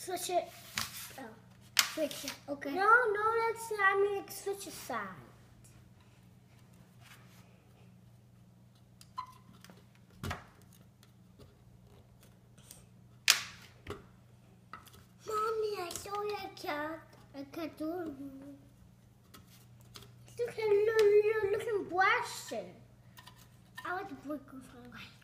Switch it. Oh. Switch it. Okay. No, that's I mean like switch a side. Mommy, I saw your cat. I can't do it. Look at looking blasted. I want to break off my light.